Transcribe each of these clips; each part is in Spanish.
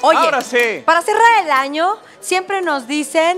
Oye, ahora sí. Para cerrar el año, siempre nos dicen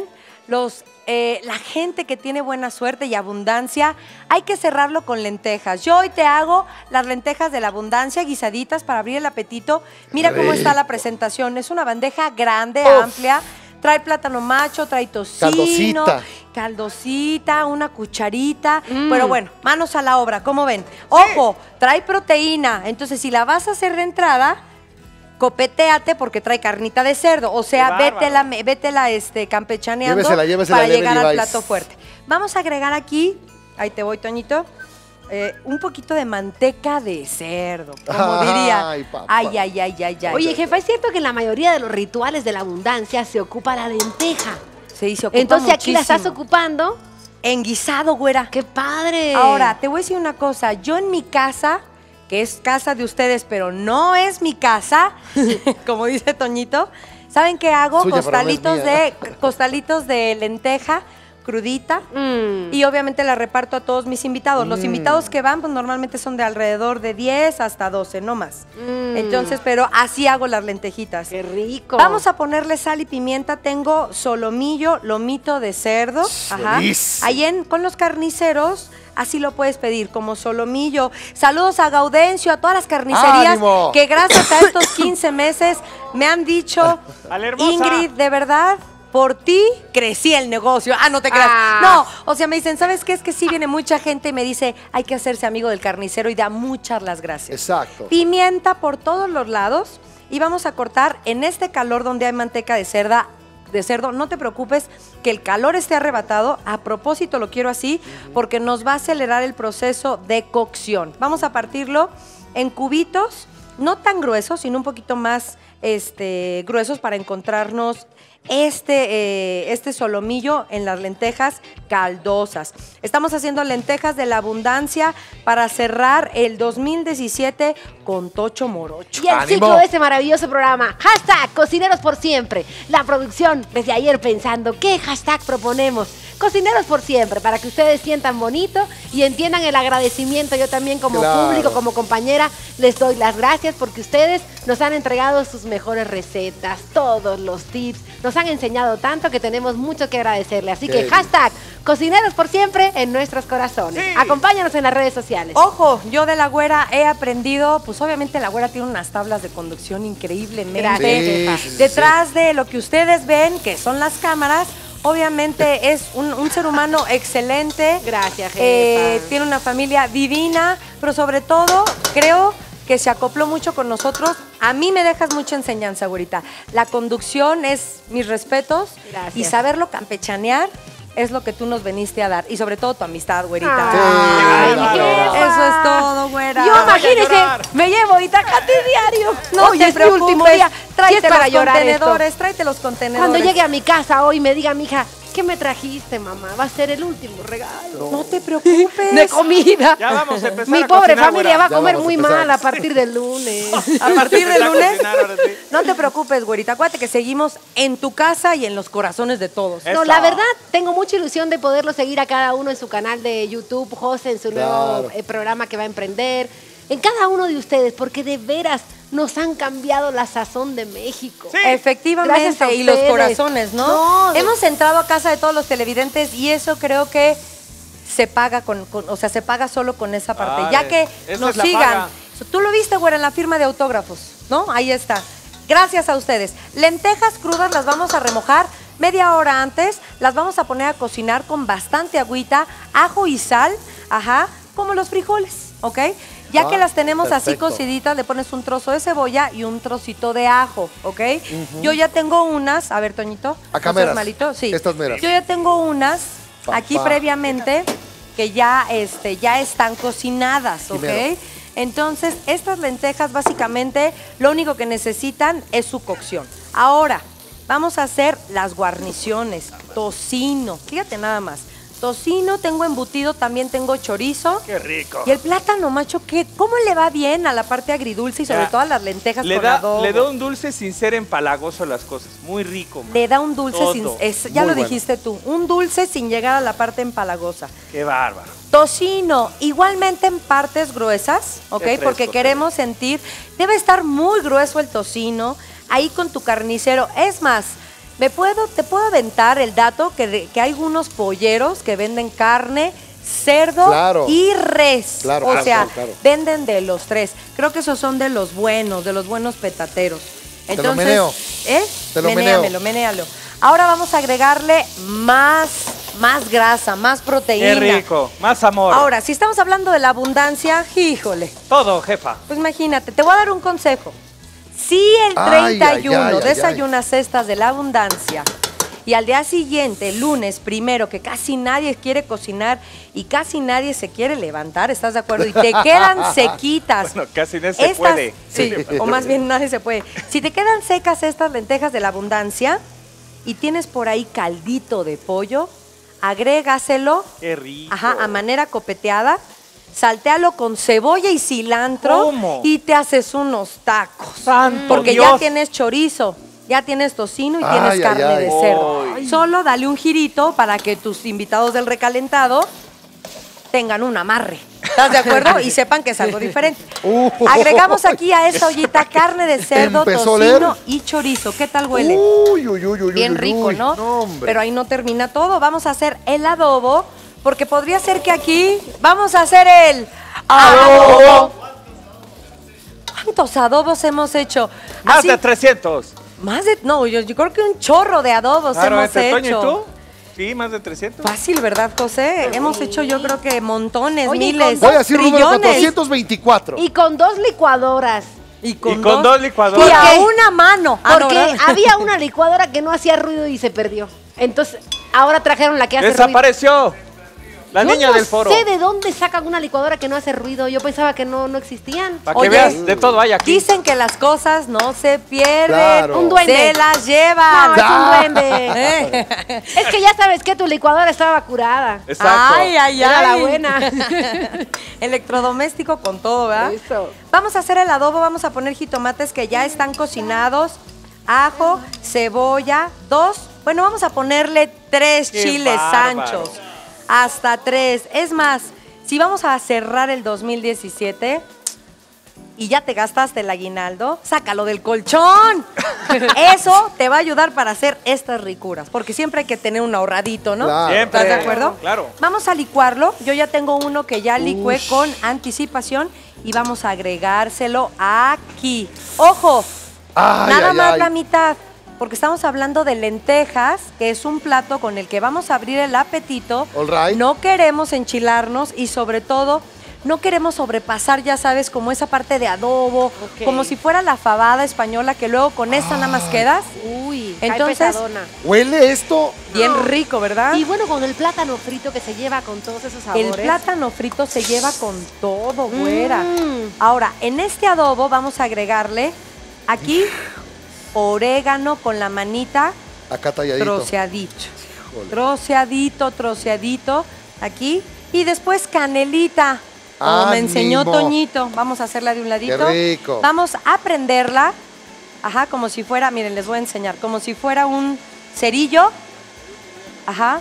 la gente que tiene buena suerte y abundancia, hay que cerrarlo con lentejas. Yo hoy te hago las lentejas de la abundancia, guisaditas para abrir el apetito. Mira cómo está la presentación. Es una bandeja grande, amplia. Trae plátano macho, trae tocino, caldosita, una cucharita. Pero bueno, manos a la obra, ¿cómo ven? Ojo, trae proteína. Entonces, si la vas a hacer de entrada, copetéate porque trae carnita de cerdo. O sea, vétela campechaneando llévesela, para llegar al plato fuerte. Vamos a agregar aquí, ahí te voy, Toñito, un poquito de manteca de cerdo, como diría. Ay. Oye, jefa, ¿es cierto que en la mayoría de los rituales de la abundancia se ocupa la lenteja? Sí, se ocupa Entonces aquí la muchísimo. estás ocupando. En guisado, güera. ¡Qué padre! Ahora, te voy a decir una cosa. Yo en mi casa, que es casa de ustedes, pero no es mi casa, como dice Toñito, ¿saben qué hago? Suya, Costalitos de lenteja crudita y obviamente la reparto a todos mis invitados. Los invitados que van, pues normalmente son de alrededor de 10 hasta 12, no más. Entonces, pero así hago las lentejitas. ¡Qué rico! Vamos a ponerle sal y pimienta. Tengo solomillo, lomito de cerdo. Ajá. Ahí con los carniceros, así lo puedes pedir, como solomillo. Saludos a Gaudencio, a todas las carnicerías ¡Ánimo! que gracias a estos 15 meses me han dicho, Ingrid, de verdad, por ti crecí el negocio. Ah, no te creas. No, o sea, me dicen, ¿sabes qué? Es que sí viene mucha gente y me dice, hay que hacerse amigo del carnicero y da muchas las gracias. Exacto. Pimienta por todos los lados y vamos a cortar en este calor donde hay manteca de cerdo, no te preocupes que el calor esté arrebatado. A propósito lo quiero así porque nos va a acelerar el proceso de cocción. Vamos a partirlo en cubitos, no tan gruesos, sino un poquito más gruesos para encontrarnos este solomillo en las lentejas caldosas. Estamos haciendo lentejas de la abundancia para cerrar el 2017 con Tocho Morocho. Y el ciclo de este maravilloso programa. Hashtag Cocineros por Siempre. La producción desde ayer pensando, ¿qué hashtag proponemos? Cocineros por Siempre, para que ustedes sientan bonito y entiendan el agradecimiento. Yo también como público, como compañera, les doy las gracias porque ustedes nos han entregado sus mejores recetas, todos los tips. Nos han enseñado tanto que tenemos mucho que agradecerle. Así que hashtag Cocineros por Siempre en nuestros corazones. Sí. Acompáñanos en las redes sociales. Ojo, yo de la güera he aprendido, pues obviamente la güera tiene unas tablas de conducción increíblemente. Detrás de lo que ustedes ven, que son las cámaras, obviamente es un ser humano excelente. Gracias, jefa. Tiene una familia divina, pero sobre todo creo que se acopló mucho con nosotros. A mí me dejas mucha enseñanza, güerita. La conducción es mis respetos. Gracias. Y saberlo campechanear es lo que tú nos veniste a dar. Y sobre todo tu amistad, güerita. Eso es todo, güera. Yo, imagínese, me llevo Itacate diario. No, ya es mi último día. Tráete los contenedores, tráete los contenedores. Cuando llegue a mi casa hoy me diga mi hija, ¿qué me trajiste, mamá? Va a ser el último regalo. No te preocupes. De comida. Ya vamos a empezar Mi a pobre cocinar, familia güera. va a comer muy mal a partir del lunes. ¿A partir del lunes? Ahora sí. No te preocupes, güerita. Acuérdate que seguimos en tu casa y en los corazones de todos. No, la verdad, tengo mucha ilusión de poderlo seguir a cada uno en su canal de YouTube, José en su nuevo programa que va a emprender, en cada uno de ustedes, porque de veras nos han cambiado la sazón de México. Sí. Efectivamente, y los corazones, ¿no? Hemos entrado a casa de todos los televidentes y eso creo que se paga se paga solo con esa parte. Ya que nos sigan. Tú lo viste, güera, en la firma de autógrafos, ¿no? Ahí está. Gracias a ustedes. Lentejas crudas las vamos a remojar media hora antes. Las vamos a poner a cocinar con bastante agüita, ajo y sal, como los frijoles, ¿ok? Ya que las tenemos así cociditas, le pones un trozo de cebolla y un trocito de ajo, ¿ok? Yo ya tengo unas, a ver, Toñito. Acá meras. Malito? Sí. Estas meras. Yo ya tengo unas aquí previamente que ya están cocinadas, ¿ok? Entonces, estas lentejas básicamente lo único que necesitan es su cocción. Ahora, vamos a hacer las guarniciones. Tocino, fíjate nada más. Tocino, tengo embutido, también tengo chorizo. ¡Qué rico! Y el plátano macho, ¿cómo le va bien a la parte agridulce y sobre todo a las lentejas con adobo? Le da un dulce sin ser empalagoso a las cosas. Muy rico. Man. Le da un dulce ya Muy lo dijiste tú, un dulce sin llegar a la parte empalagosa. ¡Qué bárbaro! Tocino, igualmente en partes gruesas, ¿ok? Fresco, porque queremos sentir, debe estar muy grueso el tocino. ahí con tu carnicero. Es más, te puedo aventar el dato que hay unos polleros que venden carne, cerdo Claro. y res. Claro, o claro, sea, claro. venden de los tres. Creo que esos son de los buenos petateros. Te lo meneo. Te lo meneo. Menéalo. Ahora vamos a agregarle más grasa, más proteína. Qué rico, más amor. Ahora, si estamos hablando de la abundancia, híjole, Todo, jefa. pues imagínate, te voy a dar un consejo. Si el Ay, 31 ay, ay, ay, desayunas cestas de la abundancia y al día siguiente, el lunes primero, que casi nadie quiere cocinar y casi nadie se quiere levantar, ¿estás de acuerdo? Y te quedan sequitas. Bueno, casi no se puede. Sí, o más bien nadie se puede. Si te quedan secas estas lentejas de la abundancia y tienes por ahí caldito de pollo, agrégaselo. Qué rico. Ajá, a manera copeteada. Saltéalo con cebolla y cilantro. ¿Cómo? Y te haces unos tacos. ¡Santo Porque Dios! ya tienes chorizo, ya tienes tocino y Ay, tienes ay, carne ay. de cerdo. Ay. Solo dale un girito para que tus invitados del recalentado tengan un amarre. ¿Estás de acuerdo? Y sepan que es algo diferente. Agregamos aquí a esta ollita carne de cerdo, Empezó a oler. tocino y chorizo. ¿Qué tal huele? Uy, uy, uy, uy, Bien uy, rico, uy. ¿no? Hombre. Pero ahí no termina todo. Vamos a hacer el adobo, porque podría ser que aquí vamos a hacer el adobo. ¿Cuántos adobos hemos hecho? Más Así- de 300. no, yo creo que un chorro de adobos Claro, hemos entre Toño hecho. y tú. Sí, más de 300. Fácil, ¿verdad, José? Hemos hecho yo creo que montones, Oye, y con miles, Voy a decir el número trillones. 424. Y con 2 licuadoras. Y con dos licuadoras. Y a Porque- una mano. Porque había una licuadora que no hacía ruido y se perdió. Entonces, ahora trajeron la que hace ruido. Desapareció. La Yo niña no del foro. sé de dónde sacan una licuadora que no hace ruido. Yo pensaba que no existían. Para que Oye, veas, de todo hay aquí. Dicen que las cosas no se pierden, Claro. Un duende. se las No, llevan. es un Ah. duende. Es que ya sabes que tu licuadora estaba curada. Exacto. Ay, ay, Era la ay. buena. Electrodoméstico con todo, ¿verdad? Eso. Vamos a hacer el adobo, vamos a poner jitomates que ya están cocinados, ajo, cebolla, vamos a ponerle 3 Qué chiles bárbaro. anchos, hasta 3. Es más, si vamos a cerrar el 2017 y ya te gastaste el aguinaldo, sácalo del colchón. Eso te va a ayudar para hacer estas ricuras, porque siempre hay que tener un ahorradito, ¿no? Claro. Siempre. ¿Estás de acuerdo? Claro. Vamos a licuarlo. Yo ya tengo uno que ya licué Ush. con anticipación y vamos a agregárselo aquí. ¡Ojo! Ay, Nada ay, más ay. la mitad, porque estamos hablando de lentejas, que es un plato con el que vamos a abrir el apetito. All right. No queremos enchilarnos y sobre todo no queremos sobrepasar, ya sabes, como esa parte de adobo, Ok. como si fuera la fabada española que luego con esta nada más quedas. Uy, Entonces- cae pesadona. ¿Huele esto? Bien rico, ¿verdad? Y bueno, con el plátano frito que se lleva con todos esos sabores. El plátano frito se lleva con todo, güera. Mm. Ahora, en este adobo vamos a agregarle aquí orégano con la manita Acá talladito. troceadito. Híjole. Troceadito, aquí. Y después canelita, como me enseñó ¡Ánimo! Toñito. Vamos a hacerla de un ladito. ¡Qué rico! Vamos a prenderla, ajá, como si fuera, miren, les voy a enseñar, como si fuera un cerillo. Ajá.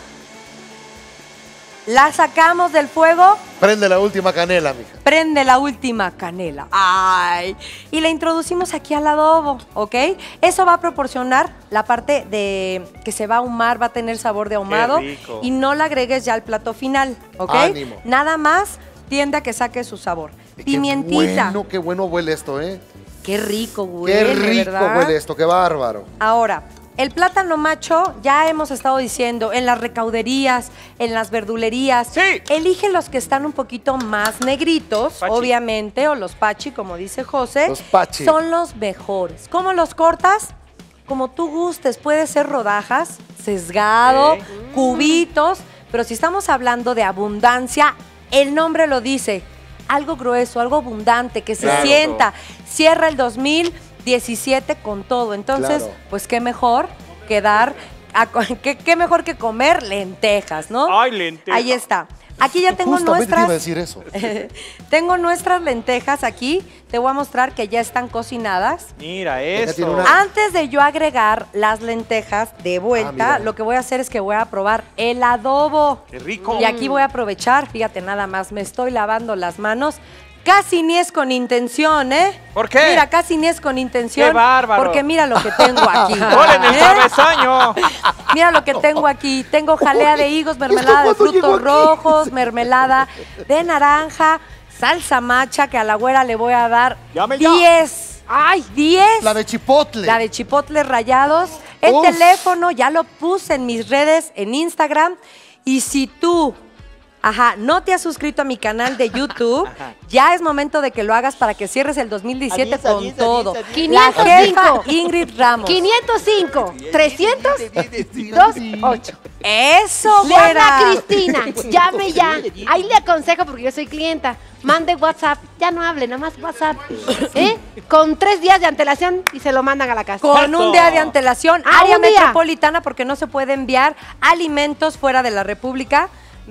La sacamos del fuego. Prende la última canela, mija. Prende la última canela. ¡Ay! Y la introducimos aquí al adobo, ¿ok? Eso va a proporcionar la parte de que se va a ahumar, va a tener sabor de ahumado. rico. Y no la agregues ya al plato final, ¿ok? Ánimo. Nada más tiende a que saque su sabor. Y Pimientita. Qué bueno huele esto, ¿eh? Qué rico Qué huele, rico ¿verdad? huele esto, qué bárbaro. Ahora, el plátano macho, ya hemos estado diciendo, en las recauderías, en las verdulerías. Sí. Elige los que están un poquito más negritos, Pachi. obviamente, o los pachi, como dice José. Los pachi. Son los mejores. ¿Cómo los cortas? Como tú gustes. Puede ser rodajas, sesgado, Sí. cubitos. Pero si estamos hablando de abundancia, el nombre lo dice. Algo grueso, algo abundante, que se Claro. sienta. Cierra el 2017 con todo. Entonces, Claro. pues qué mejor que dar, qué mejor que comer lentejas, ¿no? Ay, lentejas. Ahí está. Aquí ya tengo Justamente te iba a nuestras. decir eso. Tengo nuestras lentejas aquí. Te voy a mostrar que ya están cocinadas. Mira tiene eso. una- Antes de yo agregar las lentejas de vuelta, mira. lo que voy a hacer es que voy a probar el adobo. Qué rico. Y aquí voy a aprovechar, fíjate nada más, me estoy lavando las manos casi ni es con intención, ¿eh? ¿Por qué? Mira, casi ni es con intención. ¡Qué bárbaro! Porque mira lo que tengo aquí. ¡Gol en el travesaño! Mira lo que tengo aquí. Tengo jalea de higos, mermelada de frutos rojos, mermelada de naranja, salsa macha, que a la güera le voy a dar Llame ya. 10. ¡Ay, 10! La de chipotle. La de chipotles rallados. El Uf. teléfono ya lo puse en mis redes, en Instagram. Y si tú, no te has suscrito a mi canal de YouTube, ya es momento de que lo hagas para que cierres el 2017 con todo. 505. La jefa Ingrid Ramos. 505, 300, 28. Eso, Le habla güera. Cristina, llame ya. Ahí le aconsejo porque yo soy clienta. Mande WhatsApp, ya no hable, nada más WhatsApp. Con 3 días de antelación y se lo mandan a la casa. Con un día de antelación, área un día. metropolitana, porque no se puede enviar alimentos fuera de la República,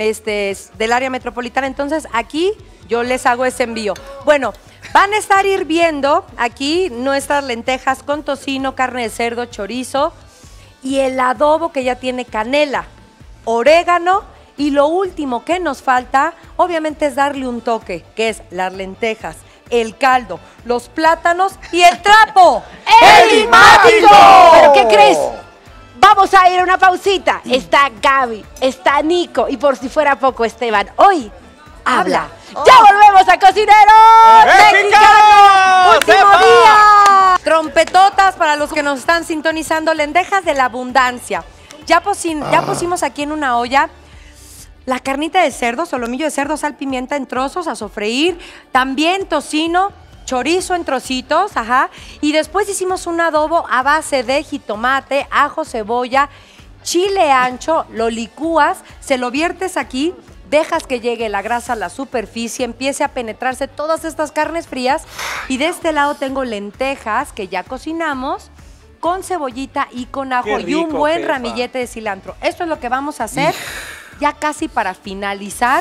del área metropolitana. Entonces, aquí yo les hago ese envío. Bueno, van a estar hirviendo aquí nuestras lentejas con tocino, carne de cerdo, chorizo y el adobo que ya tiene canela, orégano. Y lo último que nos falta, obviamente, es darle un toque, que es las lentejas, el caldo, los plátanos y el trapo. ¡El mágico! ¿Pero qué crees? Vamos a ir a una pausita. Está Gaby, está Nico y por si fuera poco, Esteban. Hoy habla. ¡Ya volvemos a Cocineros ¡Mexicanos! ¡Último ¡Sepa! día! Trompetotas para los que nos están sintonizando, lentejas de la abundancia. Ya pusimos aquí en una olla la carnita de cerdo, solomillo de cerdo, sal, pimienta en trozos a sofreír, también tocino, chorizo en trocitos, y después hicimos un adobo a base de jitomate, ajo, cebolla, chile ancho, lo licúas, se lo viertes aquí, dejas que llegue la grasa a la superficie, empiece a penetrarse todas estas carnes frías, y de este lado tengo lentejas que ya cocinamos con cebollita y con ajo Qué y un rico, buen jefa. ramillete de cilantro. Esto es lo que vamos a hacer. Ya casi para finalizar,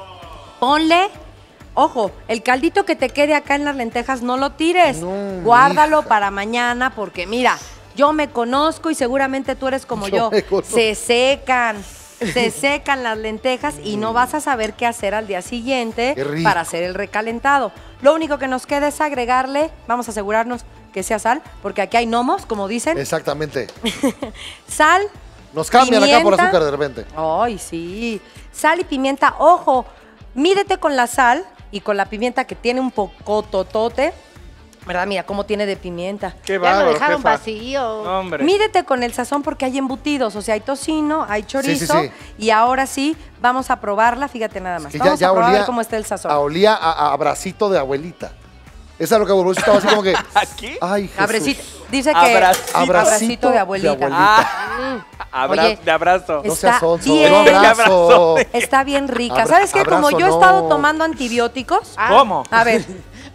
ponle, ojo, el caldito que te quede acá en las lentejas no lo tires, guárdalo para mañana porque mira, yo me conozco y seguramente tú eres como yo, me conozco. se secan las lentejas y no vas a saber qué hacer al día siguiente Qué rico. para hacer el recalentado. Lo único que nos queda es agregarle, vamos a asegurarnos que sea sal, porque aquí hay gnomos, como dicen, Exactamente. sal. Nos cambian acá por Pimienta. azúcar de repente. Ay, sí. Sal y pimienta. Ojo, mídete con la sal y con la pimienta que tiene un poco totote. ¿Verdad? Mira cómo tiene de pimienta. ¡Qué Ya lo bárbaro, dejaron jefa! vacío. No, hombre. Mídete con el sazón porque hay embutidos. O sea, hay tocino, hay chorizo. sí. Y ahora sí, vamos a probarla. Fíjate nada más. Que Vamos a probar a olía, ver cómo está el sazón. olía a bracito de abuelita. Esa es lo que volvió. Estaba así como que. ¿Aquí? Ay, Jesús. Abrecito. Dice que Abracito. abracito de abuelita. Oye, De abrazo. No está seas sonso, bien. no abrazo. Está bien rica. Abra- ¿Sabes qué? Como abrazo, yo he no. estado tomando antibióticos. ¿Cómo? A ver.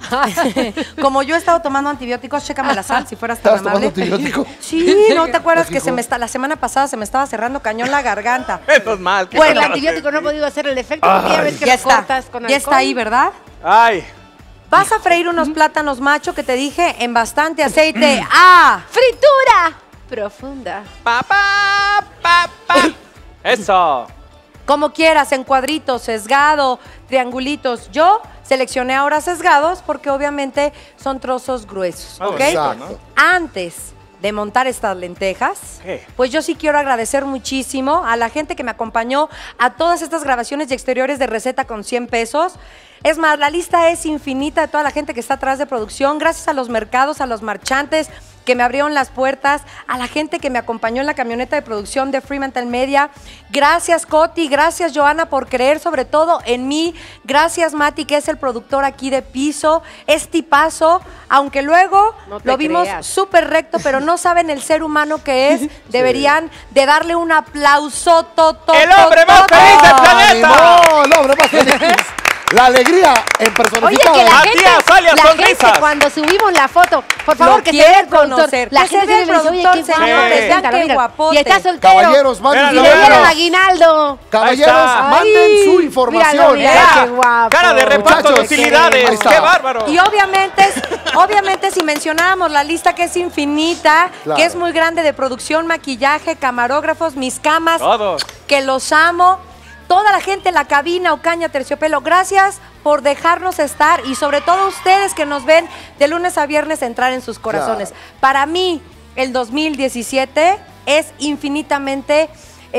Como yo he estado tomando antibióticos, chécame la sal, si fueras tan ¿Estabas amable. tomando antibiótico? Sí, ¿no te acuerdas Pues, que hijo. la semana pasada se me estaba cerrando cañón la garganta? Eso es mal. Bueno, el antibiótico no ha podido hacer el efecto porque ya ves que Ya lo está, cortas con ya está ahí, ¿verdad? Ay, Vas a freír unos plátanos macho que te dije en bastante aceite. ¡Ah! ¡Fritura! Profunda. papá, papá. Eso. Como quieras, en cuadritos, sesgado, triangulitos. Yo seleccioné ahora sesgados porque obviamente son trozos gruesos, ¿ok? Exacto. Antes de montar estas lentejas, ¿Qué? pues yo sí quiero agradecer muchísimo a la gente que me acompañó a todas estas grabaciones y exteriores de receta con 100 pesos. Es más, la lista es infinita de toda la gente que está atrás de producción. Gracias a los mercados, a los marchantes que me abrieron las puertas, a la gente que me acompañó en la camioneta de producción de Fremantle Media. Gracias, Coti, gracias, Joana, por creer sobre todo en mí. Gracias, Mati, que es el productor aquí de piso. Es tipazo, aunque luego No te lo vimos creas. súper recto, pero no saben el ser humano que es. Deberían de darle un aplauso. ¡El hombre más feliz del planeta! ¡No! ¡El hombre más feliz! La alegría en Oye, personificada. que la Matías, gente, alias la gente Sonrisas. cuando subimos la foto, por favor, Lo que se quiere vea el productor. conocer. La Que se gente vea el siempre me dice, productor, oye, qué señores, guapo, vean preséntalo, qué mira. guapote. Y está soltero. Caballeros, manden Mira, Y su le dieron Míralo. aguinaldo. Caballeros, Ahí está. manden su Míralo, información. mira, Ya. qué guapo. Cara de reparto de Muchachos, ahí utilidades. está. ¡Qué bárbaro! Y obviamente si mencionábamos la lista que es infinita, Claro. que es muy grande de producción, maquillaje, camarógrafos, mis camas, Todos. que los amo, toda la gente en la cabina, Ocaña, Terciopelo, gracias por dejarnos estar y sobre todo ustedes que nos ven de lunes a viernes entrar en sus corazones. Claro. Para mí, el 2017 es infinitamente...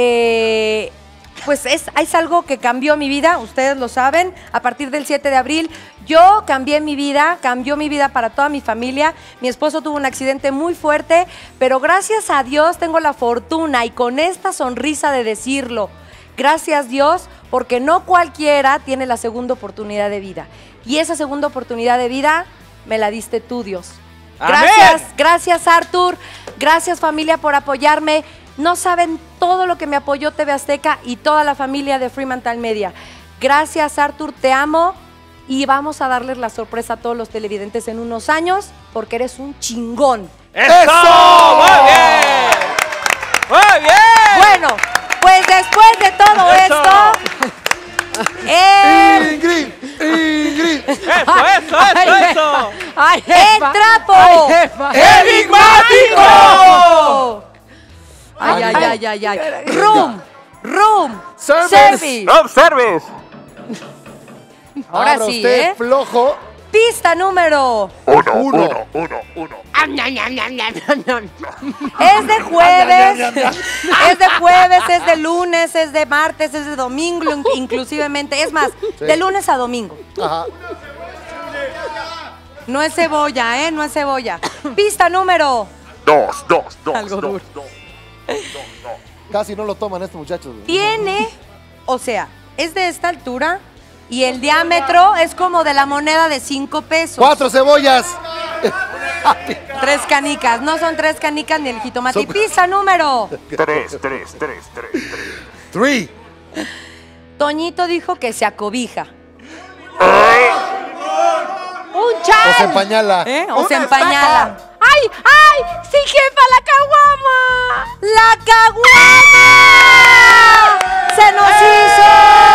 pues es algo que cambió mi vida, ustedes lo saben, a partir del 7 de abril yo cambió mi vida para toda mi familia. Mi esposo tuvo un accidente muy fuerte, pero gracias a Dios tengo la fortuna y con esta sonrisa de decirlo, gracias Dios, porque no cualquiera tiene la segunda oportunidad de vida. Y esa segunda oportunidad de vida me la diste tú, Dios. Gracias, gracias Arthur, gracias familia por apoyarme. No saben todo lo que me apoyó TV Azteca y toda la familia de Fremantle Media. Gracias, Arthur, te amo. Y vamos a darles la sorpresa a todos los televidentes en unos años, porque eres un chingón. ¡Eso! ¡Muy bien! ¡Muy bien! Bueno, pues después de todo ¡Eso! esto... Ingrid. ¡Eso! ¡Ay, ¡El jefa! trapo! ¡Ay, jefa! ¡Enigmático! Ay. Room Service. ¡Room service! Ahora Abra sí, usted, ¿eh? flojo. Pista número. Uno. Es de jueves, es de lunes, es de martes, es de domingo, inclusivemente. Es más, Sí. de lunes a domingo. Ajá. No es cebolla, ¿eh? No es cebolla. Pista número. Dos. Algo duro. Casi no lo toman estos muchachos. güey. Tiene, o sea, es de esta altura y el diámetro es como de la moneda de 5 pesos. 4 cebollas. 3 canicas, no son 3 canicas ni el jitomate. Son- Y pista número. Tres. 3. Toñito dijo que se acobija. ¡Un O se chal! empañala. ¿Eh? O se empañala. ¡Ay! ¡Sí, jefa, la caguama! ¡La caguama! ¡Se nos hizo!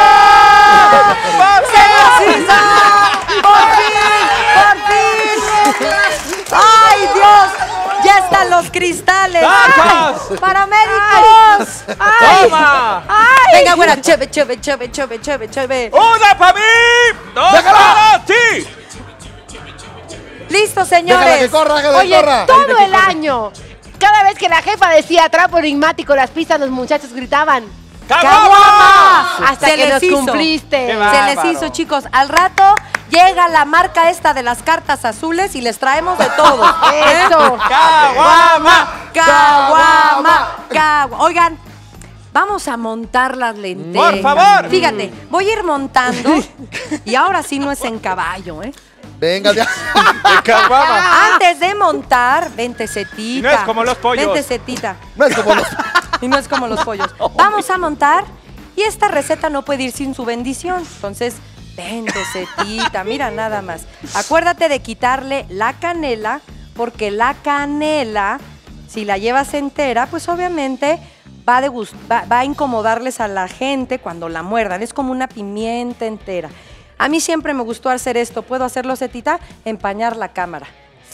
¡Se nos hizo! ¡Por fin! ¡Ay, Dios! ¡Ya están los cristales! ¡Vamos! ¡Ay! ¡Paramédicos! ¡Toma! Venga, güera, cheve. ¡Una para mí! ¡Dos para ti! ¡Listo, Déjala que señores! corra, déjala que Oye, corra. todo el año, cada vez que la jefa decía trapo enigmático, las pistas, los muchachos gritaban. ¡Caguama! Hasta Se que les nos hizo. cumpliste. ¡Qué Se bárbaro! les hizo, chicos. Al rato llega la marca esta de las cartas azules y les traemos de todo. Eso. ¡Caguama! Caguama. Oigan, vamos a montar las lentejas. Por favor. Fíjate, voy a ir montando y ahora sí no es en caballo, ¿eh? Venga, ya. ¡Caguama! Antes de montar, vente setita. Y no es como los pollos. Vente setita. No es como los. Y no es como los pollos. Vamos a montar y esta receta no puede ir sin su bendición. Entonces, vente setita, mira nada más. Acuérdate de quitarle la canela, porque la canela, si la llevas entera, pues obviamente va a incomodarles a la gente cuando la muerdan. Es como una pimienta entera. A mí siempre me gustó hacer esto. ¿Puedo hacerlo, setita? Empañar la cámara.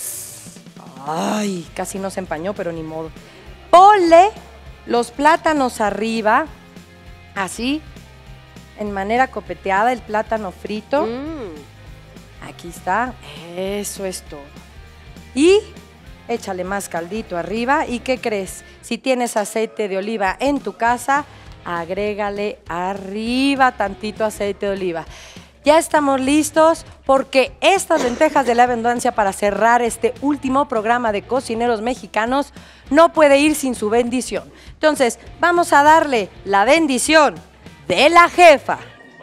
Ay, casi no se empañó, pero ni modo. Ponle los plátanos arriba, así, en manera copeteada, el plátano frito. Aquí está, eso es todo. Y échale más caldito arriba. ¿Y qué crees? Si tienes aceite de oliva en tu casa, agrégale arriba tantito aceite de oliva. Ya estamos listos porque estas lentejas de la abundancia para cerrar este último programa de Cocineros Mexicanos no puede ir sin su bendición. Entonces, vamos a darle la bendición de la jefa.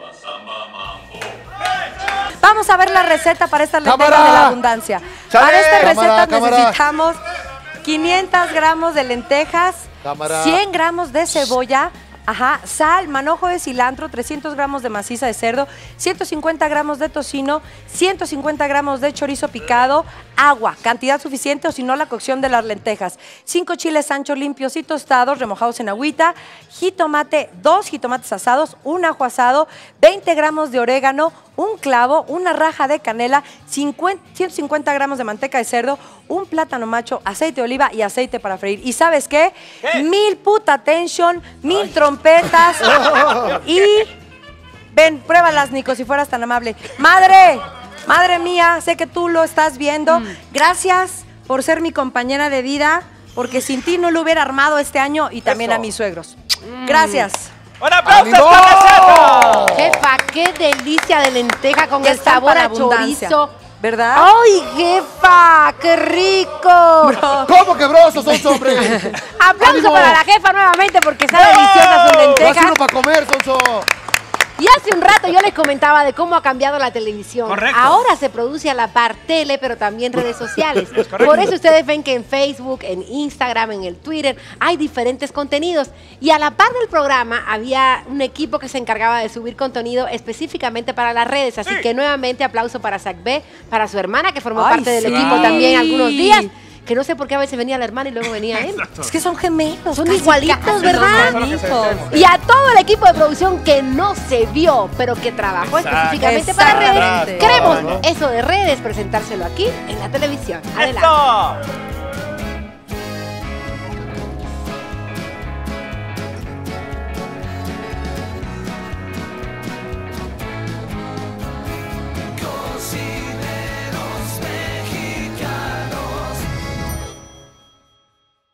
Vamos a ver la receta para estas lentejas ¡Cámara! de la abundancia. ¡Chale! Para esta Cámara, receta cámara. necesitamos 500 gramos de lentejas, Cámara. 100 gramos de cebolla, sal, manojo de cilantro, 300 gramos de maciza de cerdo, 150 gramos de tocino, 150 gramos de chorizo picado, agua, cantidad suficiente o si no la cocción de las lentejas, 5 chiles anchos limpios y tostados remojados en agüita, jitomate, 2 jitomates asados, un ajo asado, 20 gramos de orégano, un clavo, una raja de canela, 150 gramos de manteca de cerdo, un plátano macho, aceite de oliva y aceite para freír. ¿Y sabes qué? ¿Qué? 1000 puta tension, 1000 trompetas y Ven, pruébalas, Nico, si fueras tan amable. Madre mía, sé que tú lo estás viendo. Gracias por ser mi compañera de vida, porque sin ti no lo hubiera armado este año y también a mis suegros. Gracias. ¡Un aplauso a ¡Ánimo! esta receta! Jefa, qué delicia de lenteja con Ya el están sabor para a abundancia, chorizo. ¿verdad? ¡Ay, jefa! ¡Qué rico! ¿Cómo quebrosos son, hombre? Aplauso ¡Ánimo! para la jefa nuevamente porque está deliciosa su Más lenteja. uno para comer, Sonso. Y hace un rato yo les comentaba de cómo ha cambiado la televisión. Correcto. Ahora se produce a la par tele, pero también redes sociales. correcto. Por eso ustedes ven que en Facebook, en Instagram, en el Twitter, hay diferentes contenidos. Y a la par del programa había un equipo que se encargaba de subir contenido específicamente para las redes. Así que nuevamente aplauso para Zac B, para su hermana que formó Ay, parte del sí. equipo también algunos días. Que no sé por qué a veces venía la hermana y luego venía él. Es que son gemelos. Son casi, igualitos, casi, ¿verdad? son hijos. Y a todo el equipo de producción que no se vio, pero que trabajó específicamente para redes, Exactamente. queremos eso de redes, presentárselo aquí en la televisión. Adelante. ¡Eso!